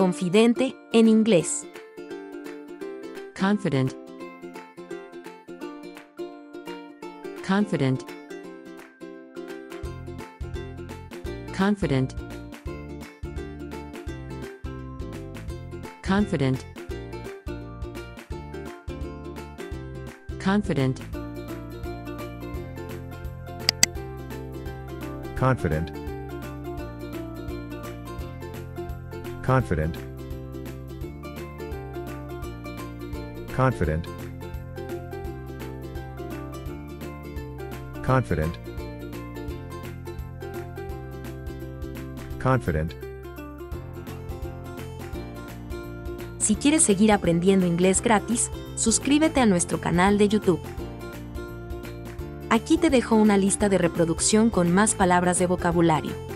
Confidente, en inglés. Confident. Confident. Confident. Confident. Confident. Confident. Confident. Confident. Confident. Confident. Si quieres seguir aprendiendo inglés gratis, suscríbete a nuestro canal de YouTube. Aquí te dejo una lista de reproducción con más palabras de vocabulario.